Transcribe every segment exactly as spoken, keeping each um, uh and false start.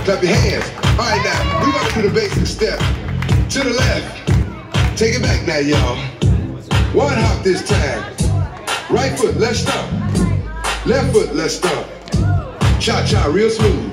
clap your hands. All right, now, we're gonna do the basic step. To the left, take it back now, y'all. One hop this time. Right foot, let's stomp. Left foot, let's stomp. Cha-cha, real smooth.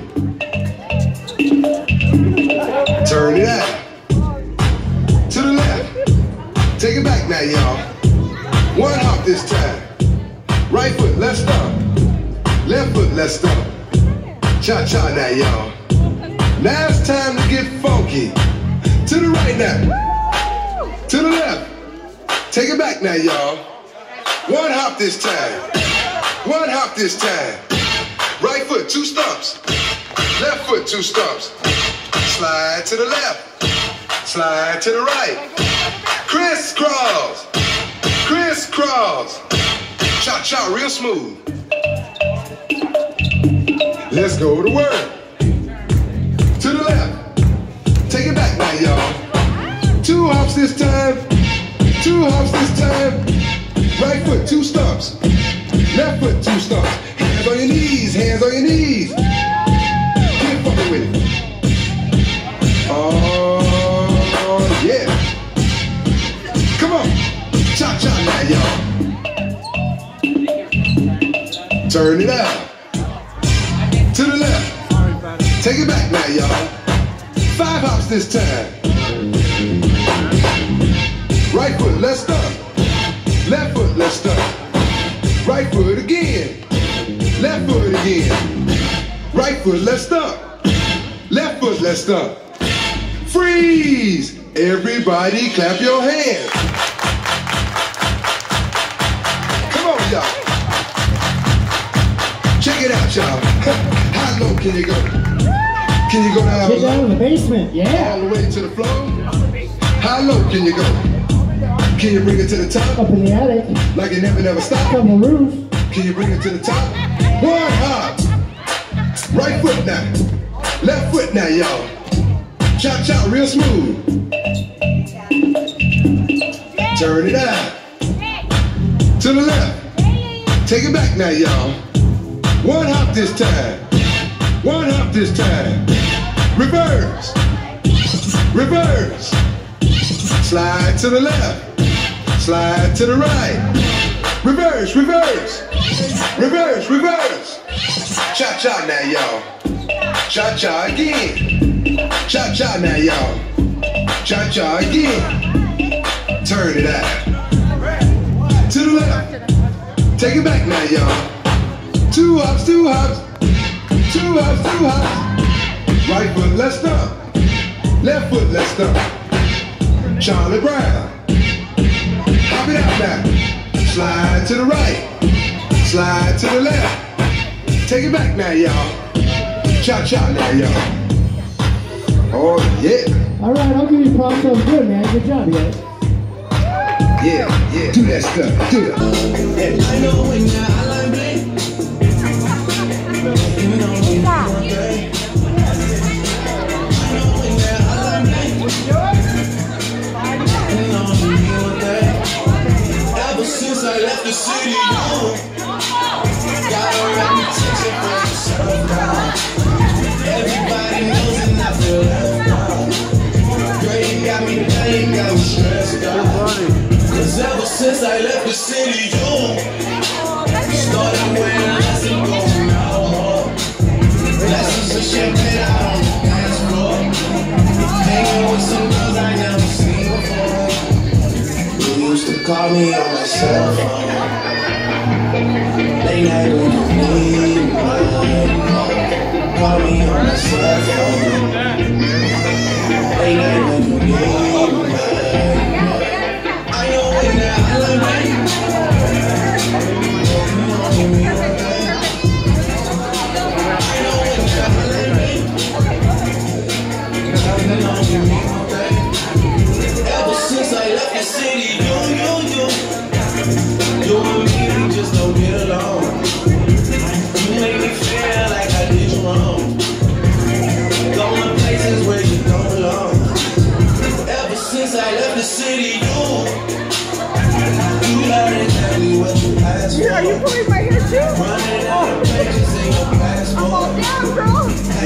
Turn it out. To the left, take it back now, y'all. One hop this time. Right foot, let's stomp. Left foot, let's stomp. Cha-cha now, y'all. Now it's time to get funky. To the right now. To the left. Take it back now, y'all. One hop this time. One hop this time. Right foot, two stumps. Left foot, two stumps. Slide to the left. Slide to the right. Crisscross. Crisscross. Cha-cha, real smooth. Let's go to work. To the left. Take it back now, y'all. Two hops this time. Two hops this time. Right foot, two stumps. Left foot, two stumps. Hands on your knees, hands on your knees. Get fucking with it. Oh, yeah. Come on. Cha-cha now, y'all. Turn it out. To the left. Take it back now, y'all. Five hops this time. Right foot, let's stomp. Left foot, let's stomp. Right foot again. Left foot again. Right foot, let's stomp. Left foot, let's stomp. Freeze! Everybody clap your hands. Come on, y'all. Check it out, y'all. How low can you go? Can you go down? Get down in the basement, yeah. All the way to the floor? How low can you go? Can you bring it to the top? Up in the attic. Like it never, never stopped? Up on the roof. Can you bring it to the top? One hop. Right foot now. Left foot now, y'all. Cha-cha, real smooth. Turn it out. To the left. Take it back now, y'all. One hop this time. One hop this time. Reverse. Reverse. Slide to the left. Slide to the right. Reverse, reverse. Reverse, reverse. Cha-cha now, y'all. Cha-cha again. Cha-cha now, y'all. Cha-cha again. Turn it out. To the left. Take it back now, y'all. Two hops, two hops. Two hops, two hops. Right foot, let's stomp. Left foot, let's stomp. Charlie Brown. Hop it out now. Slide to the right. Slide to the left. Take it back now, y'all. Cha-cha now, y'all. Oh, yeah. All right, I'll give you props. That was good, man. Good job, guys. Yeah, yeah. Do that stuff. Do that. And I know when you're alive, babe. You know when you're alive, babe. I know when you're alive, babe. You know when you're alive, babe. Ever since I left the city, you got a reputation for yourself now. Everybody knows and I feel left out. Girl, you got me down, you got me stressed out. Cause ever since I left the city, you started wearing less and going out more. Glasses of champagne out on the dance floor. Hanging with some girls I never seen before. You used to call me on my cell phone. Late night when you need me. Call me on my cell phone. Late night when you need me. Ever since I left the city, you, you, you, you and me, we just don't get along. You make me feel like I did you wrong.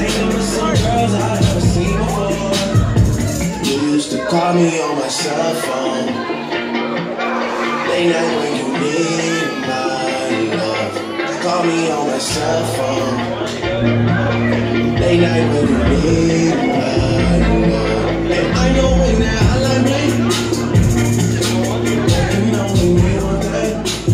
hanging with some girls I've never seen before. You used to call me on my cell phone. Late night when you need my love. Call me on my cell phone. Late night when you need my love. And I know when that hotline rings, you know we need one day.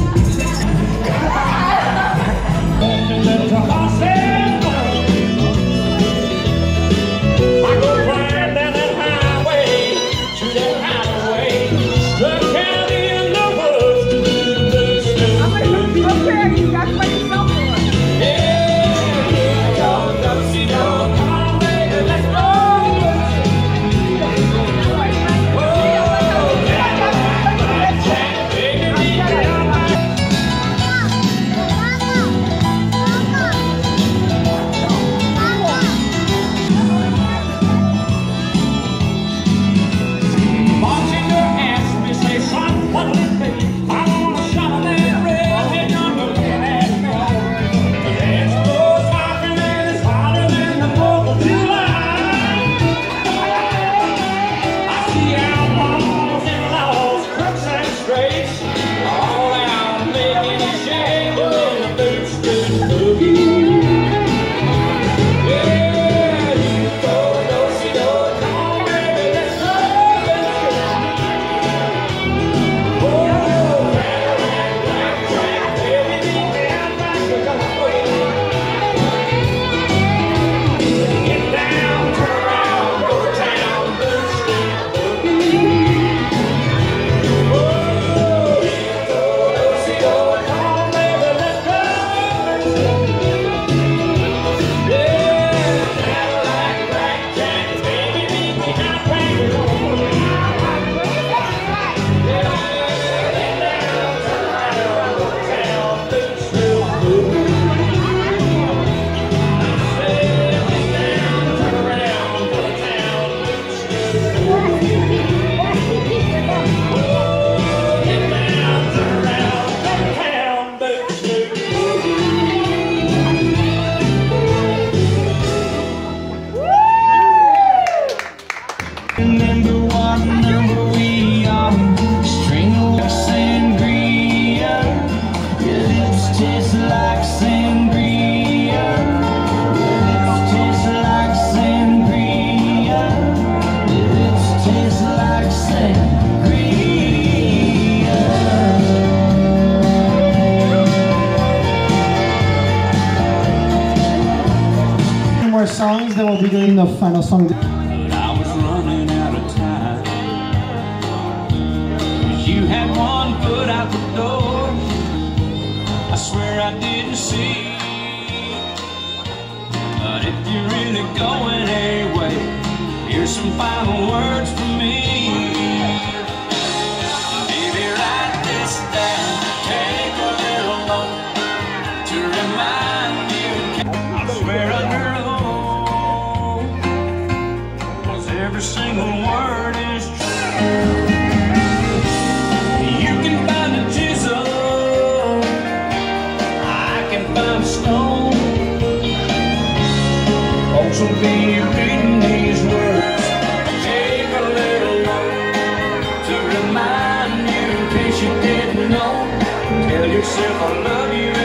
Remember what number we are. String of sangria. Your lips taste like sangria. Your lips taste like sangria. Your lips taste like sangria. Two more songs, then we'll be doing the final song. You had one foot out the door. I swear I didn't see. But if you're really going anyway, here's some final words from me. Baby, write this down. Take a little moment to remind you. I swear under oath, was every single word is true. Folks will be reading these words. Take a little note to remind you in case you didn't know. Tell yourself I love you.